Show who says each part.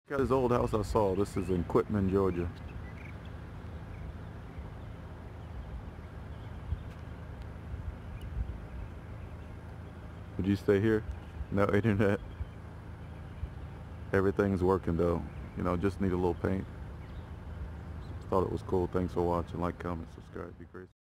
Speaker 1: Got this old house I saw. This is in Quitman, Georgia. Would you stay here? No internet. Everything's working though. You know, just need a little paint. Thought it was cool. Thanks for watching. Like, comment, subscribe. Be great.